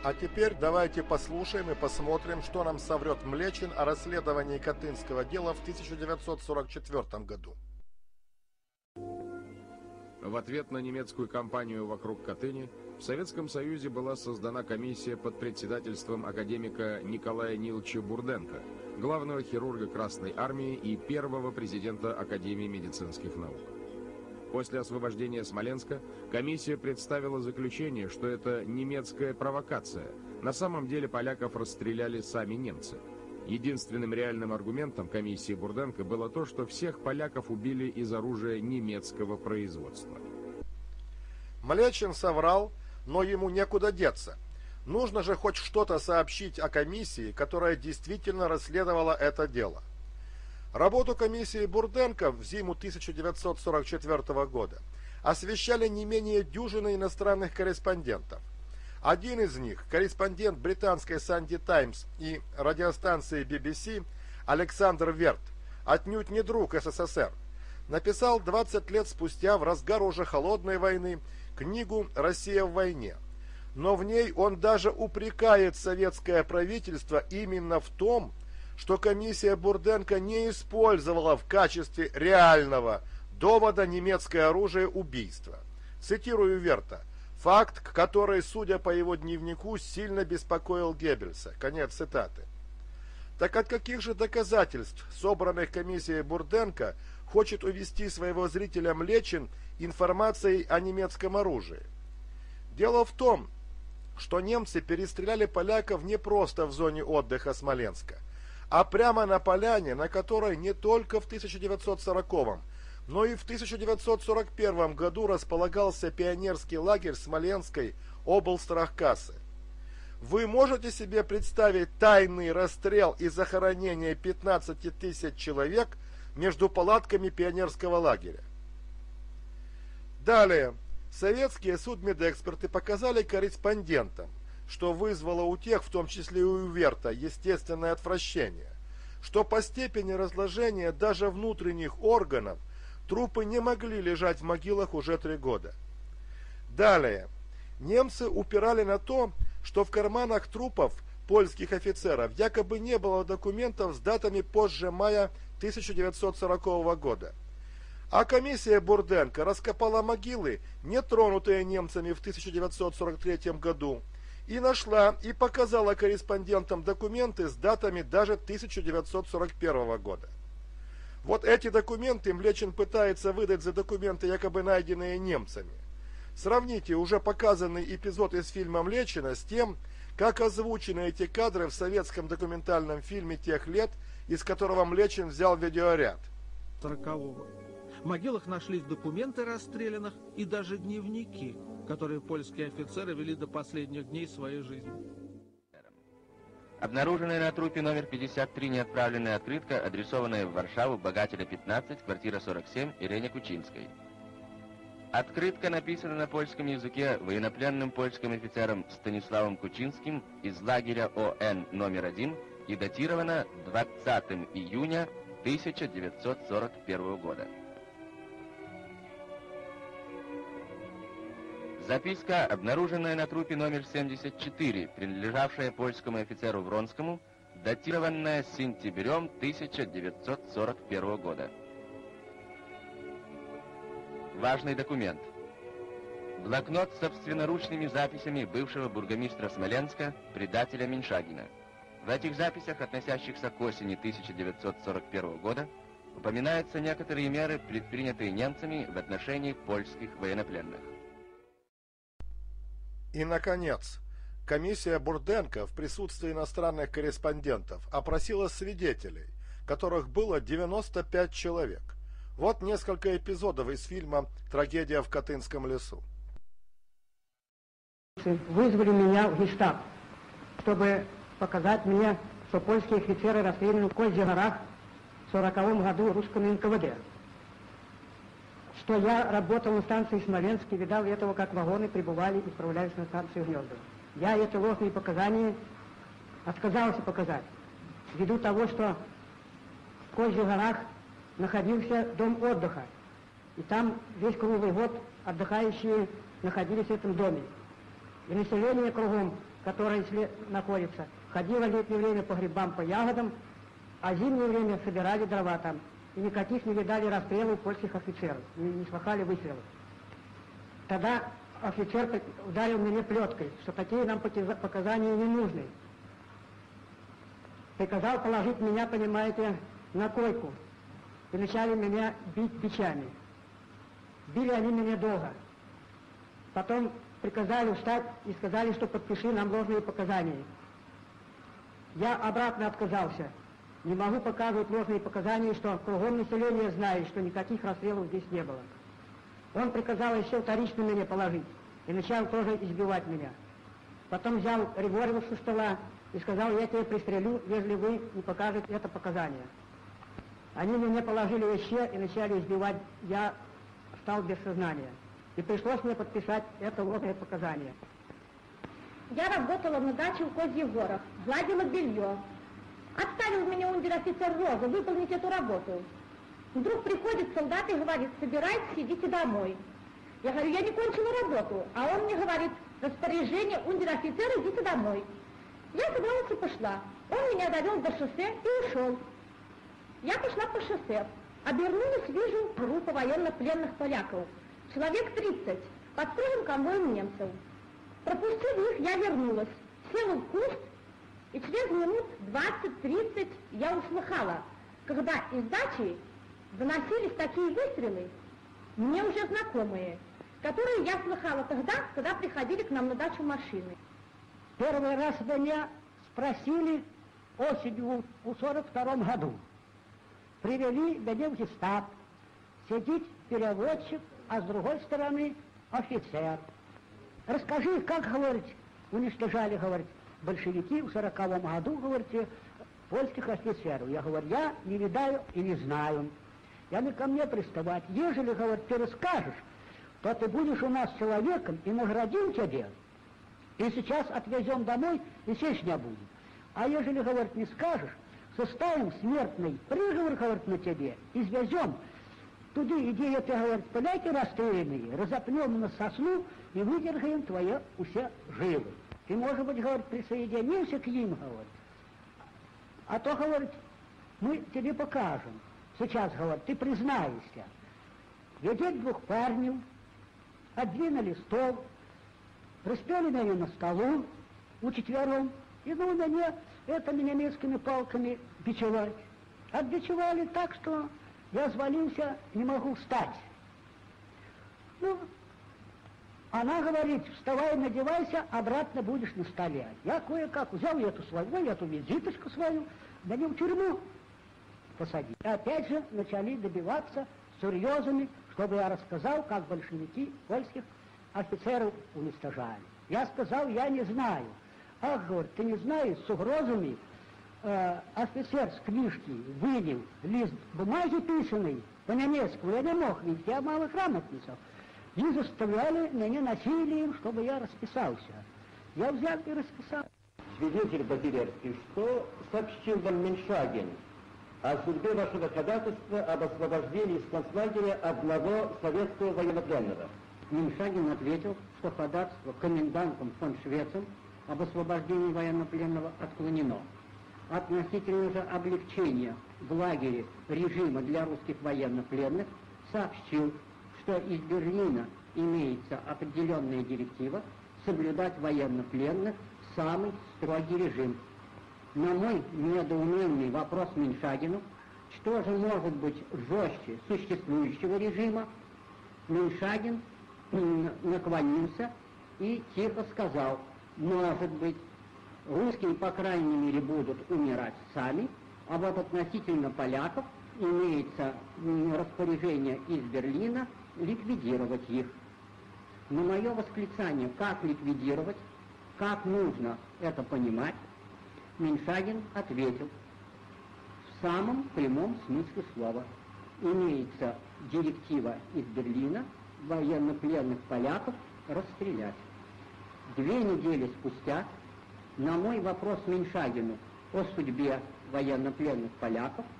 А теперь давайте послушаем и посмотрим, что нам соврет Млечин о расследовании Катынского дела в 1944 году. В ответ на немецкую кампанию вокруг Катыни в Советском Союзе была создана комиссия под председательством академика Николая Ниловича Бурденко, главного хирурга Красной Армии и первого президента Академии медицинских наук. После освобождения Смоленска комиссия представила заключение, что это немецкая провокация. На самом деле поляков расстреляли сами немцы. Единственным реальным аргументом комиссии Бурденко было то, что всех поляков убили из оружия немецкого производства. Млечин соврал, но ему некуда деться. Нужно же хоть что-то сообщить о комиссии, которая действительно расследовала это дело. Работу комиссии Бурденко в зиму 1944 года освещали не менее дюжины иностранных корреспондентов. Один из них, корреспондент британской Sunday Times и радиостанции BBC Александр Верт, отнюдь не друг СССР, написал 20 лет спустя в разгар уже холодной войны книгу «Россия в войне». Но в ней он даже упрекает советское правительство именно в том, что комиссия Бурденко не использовала в качестве реального довода немецкое оружие убийства. Цитирую Верта. Факт, который, судя по его дневнику, сильно беспокоил Геббельса. Конец цитаты. Так от каких же доказательств, собранных комиссией Бурденко, хочет увести своего зрителя Млечин информацией о немецком оружии? Дело в том, что немцы перестреляли поляков не просто в зоне отдыха Смоленска, а прямо на поляне, на которой не только в 1940-м, но и в 1941 году располагался пионерский лагерь Смоленской облстрахкассы. Вы можете себе представить тайный расстрел и захоронение 15 тысяч человек между палатками пионерского лагеря? Далее. Советские судмедэксперты показали корреспондентам, что вызвало у тех, в том числе и у Верта, естественное отвращение, что по степени разложения даже внутренних органов трупы не могли лежать в могилах уже 3 года. Далее. Немцы упирали на то, что в карманах трупов польских офицеров якобы не было документов с датами позже мая 1940 года. А комиссия Бурденко раскопала могилы, не тронутые немцами в 1943 году, и нашла и показала корреспондентам документы с датами даже 1941 года. Вот эти документы Млечин пытается выдать за документы, якобы найденные немцами. Сравните уже показанный эпизод из фильма Млечина с тем, как озвучены эти кадры в советском документальном фильме тех лет, из которого Млечин взял видеоряд. 40-го. В могилах нашлись документы расстрелянных и даже дневники, которые польские офицеры вели до последних дней своей жизни. Обнаруженная на трупе номер 53 неотправленная открытка, адресованная в Варшаву, Богателя 15, квартира 47, Ирине Кучинской. Открытка написана на польском языке военнопленным польским офицером Станиславом Кучинским из лагеря ОН номер 1 и датирована 20 июня 1941 года. Записка, обнаруженная на трупе номер 74, принадлежавшая польскому офицеру Вронскому, датированная сентябрем 1941 года. Важный документ. Блокнот с собственноручными записями бывшего бургомистра Смоленска, предателя Меньшагина. В этих записях, относящихся к осени 1941 года, упоминаются некоторые меры, предпринятые немцами в отношении польских военнопленных. И, наконец, комиссия Бурденко в присутствии иностранных корреспондентов опросила свидетелей, которых было 95 человек. Вот несколько эпизодов из фильма «Трагедия в Катынском лесу». Вызвали меня в гестап, чтобы показать мне, что польские офицеры расстреляны в Козьих горах в 1940 году русским НКВД. Что я работал на станции Смоленск и видал этого, как вагоны прибывали и отправлялись на станцию Гнездово. Я эти ложные показания отказался показать, ввиду того, что в Козьих горах находился дом отдыха, и там весь круглый год отдыхающие находились в этом доме. И население кругом которая находится, ходила в летнее время по грибам, по ягодам, а в зимнее время собирали дрова там. И никаких не видали расстрелов польских офицеров, не слыхали выстрелов. Тогда офицер ударил меня плеткой, что такие нам показания не нужны. Приказал положить меня, понимаете, на койку. И начали меня бить бичами. Били они меня долго. Потом приказали встать и сказали, что подпиши нам ложные показания. Я обратно отказался. Не могу показывать ложные показания, что кругом население знает, что никаких расстрелов здесь не было. Он приказал еще вторично меня положить и начал тоже избивать меня. Потом взял револьвер со стола и сказал, я тебя пристрелю, если вы не покажете это показание. Они меня положили еще и начали избивать, я стал без сознания. И пришлось мне подписать это ложное показание. Я работала на даче в Козьих горах, гладила белье. Отставил меня унтер-офицер Роза выполнить эту работу. Вдруг приходит солдат и говорит, собирайтесь, идите домой. Я говорю, я не кончила работу. А он мне говорит, распоряжение унтер-офицера, идите домой. Я собралась и пошла. Он меня довел до шоссе и ушел. Я пошла по шоссе. Обернулась, вижу группу военно-пленных поляков. Человек 30, под строгим конвоем немцев. Пропустив их, я вернулась. Села в куст, и через минут 20-30 я услыхала, когда из дачи доносились такие выстрелы, мне уже знакомые, которые я слыхала тогда, когда приходили к нам на дачу машины. Первый раз меня спросили осенью в 42-м году. Привели меня в гестап. Сидит переводчик, а с другой стороны офицер. Расскажи, как, говорит, уничтожали, говорит, большевики в 40-м году, говорите, польских офицеров. Я говорю, я не видаю и не знаю. Я не ко мне приставать. Ежели, говорит, ты расскажешь, то ты будешь у нас человеком и наградим тебя. И сейчас отвезем домой, и сесть не будем. А ежели, говорит, не скажешь, составим смертный приговор, говорит, на тебе, извезем. Туда иди, это, говорит, поляки расстрелянные, разопнем на сосну и выдергаем твои все жилы. Ты, может быть, говорит, присоединился к ним, говорит. А то, говорит, мы тебе покажем. Сейчас, говорит, ты признаешься. Ведет двух парней, отдвинули стол, распяли меня на столу, учетвером, и ну меня этими немецкими палками бичевать. Отбичевали так, что я свалился, не могу встать. Ну, она говорит, вставай, надевайся, обратно будешь на столе. Я кое-как взял эту визиточку свою, да не в тюрьму посадить. И опять же начали добиваться серьезными, чтобы я рассказал, как большевики польских офицеров уничтожали. Я сказал, я не знаю. Ах, говорит, ты не знаешь, с угрозами офицер с книжки вынул лист бумаги писанный по-немецки, я не мог видеть, я малограмотный. И заставляли меня насилием, чтобы я расписался. Я взял и расписал. Свидетель Базилевский, что сообщил вам Меньшагин о судьбе вашего ходатайства об освобождении из концлагеря одного советского военнопленного? Меньшагин ответил, что ходатайство комендантом фон Швецем об освобождении военнопленного отклонено. Относительно же облегчения в лагере режима для русских военнопленных сообщил, что из Берлина имеется определенная директива соблюдать военнопленных самый строгий режим. На мой недоуменный вопрос Меньшагину, что же может быть жестче существующего режима, Меньшагин наклонился и тихо сказал, может быть, русские, по крайней мере, будут умирать сами, а вот относительно поляков имеется распоряжение из Берлина ликвидировать их. На мое восклицание, как ликвидировать, как нужно это понимать, Меньшагин ответил, в самом прямом смысле слова. Имеется директива из Берлина военнопленных поляков расстрелять. 2 недели спустя на мой вопрос Меньшагину о судьбе военнопленных поляков